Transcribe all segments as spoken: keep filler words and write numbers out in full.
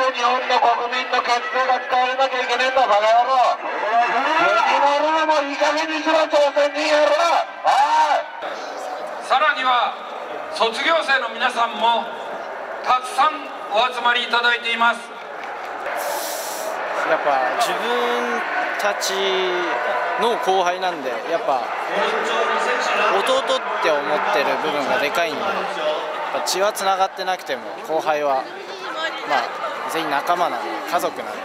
日本の国民の血税が使われなきゃいけねえんだ、バカ野郎。国のルールもいい加減にしろ、朝鮮人野郎。はい。 さらには卒業生の皆さんもたくさんお集まりいただいています。 やっぱ自分たちの後輩なんで、やっぱ弟って思ってる部分がでかいんで、やっぱ血はつながってなくても後輩はまあ全員仲間なんで、家族なんで、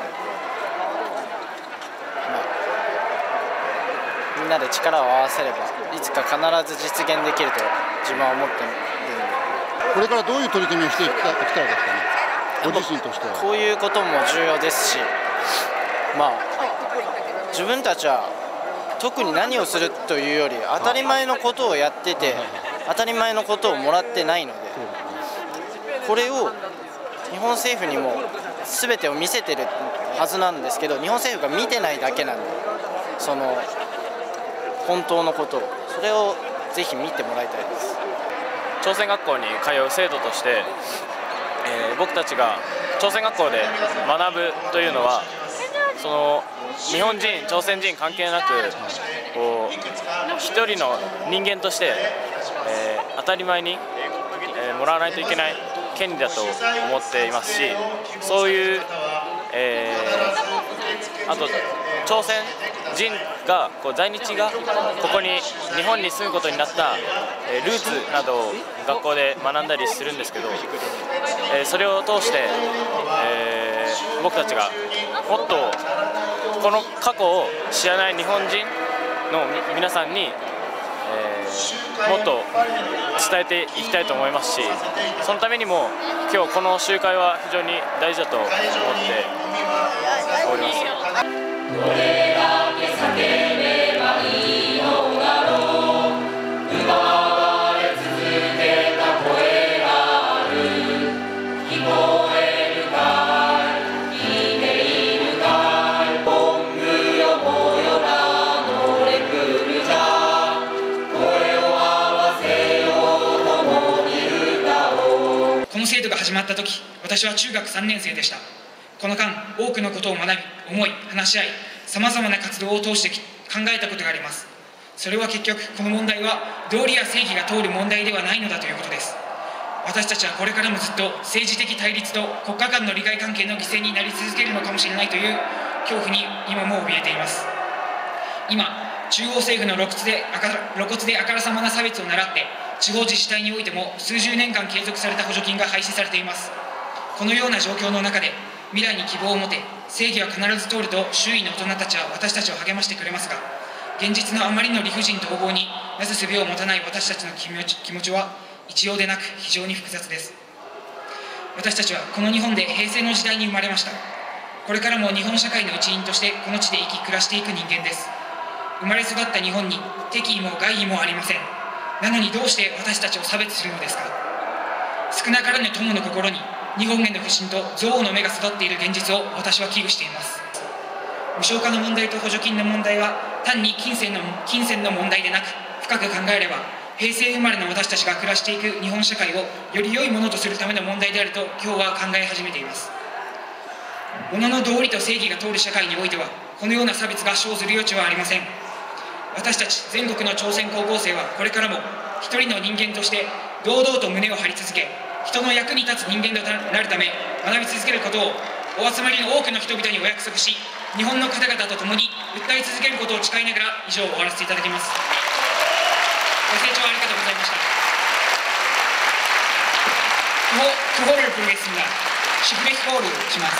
まあ、みんなで力を合わせればいつか必ず実現できると自分は思ってるんで。 これからどういう取り組みをしていきたいですかね、ご自身としては。 こういうことも重要ですし、まあ自分たちは特に何をするというより当たり前のことをやってて、当たり前のことをもらってないので、これを日本政府にも全てを見せてるはずなんですけど、日本政府が見てないだけなんで、その本当のことを、それをぜひ見てもらいたいです。 朝鮮学校に通う生徒として、えー、僕たちが朝鮮学校で学ぶというのは、その日本人、朝鮮人関係なく、こう一人の人間として、えー、当たり前に、えー、もらわないといけない権利だと思っていますし、そういう、えー、あと朝鮮人がこう在日がここに日本に住むことになった、えー、ルーツなどを学校で学んだりするんですけど、えー、それを通して、えー、僕たちがもっとこの過去を知らない日本人の皆さんに、えー、もっと伝えていきたいと思いますし、そのためにも今日この集会は非常に大事だと思っております。どれだけ叫べばいいのだろう、奪われ続けた声がある、聞こえるかい、聞いているかい、ボングよもよらのレクルじゃ、声を合わせよう共に歌おう。 この制度が始まった時、私は中学さんねん生でした。この間、多くのことを学び、思い、話し合い、さまざまな活動を通して考えたことがあります。それは結局、この問題は道理や正義が通る問題ではないのだということです。私たちはこれからもずっと政治的対立と国家間の利害関係の犠牲になり続けるのかもしれないという恐怖に今も怯えています。今、中央政府の露骨であから露骨であからさまな差別を習って、地方自治体においても数十年間継続された補助金が廃止されています。このような状況の中で、未来に希望を持て、正義は必ず通ると周囲の大人たちは私たちを励ましてくれますが、現実のあまりの理不尽と横暴になすすべを持たない私たちの気持ちは一様でなく非常に複雑です。私たちはこの日本で平成の時代に生まれました。これからも日本社会の一員としてこの地で生き暮らしていく人間です。生まれ育った日本に敵意も害意もありません。なのにどうして私たちを差別するのですか。少なからぬ友の心に日本への不信と憎悪の芽が育っている現実を私は危惧しています。無償化の問題と補助金の問題は単に金銭の、金銭の問題でなく、深く考えれば平成生まれの私たちが暮らしていく日本社会をより良いものとするための問題であると今日は考え始めています。物の道理と正義が通る社会においてはこのような差別が生ずる余地はありません。私たち全国の朝鮮高校生はこれからも一人の人間として堂々と胸を張り続け、人の役に立つ人間となるため学び続けることをお集まりの多くの人々にお約束し、日本の方々と共に訴え続けることを誓いながら以上終わらせていただきます。ご清聴ありがとうございました。구호를 부르겠습니다. 시그릿 호를します。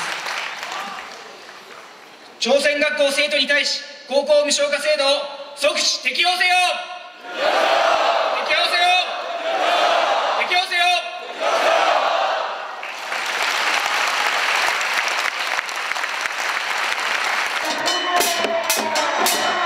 朝鮮学校生徒に対し高校無償化制度を即時適用せよ。適用せよ。適用せよ。 Thank you.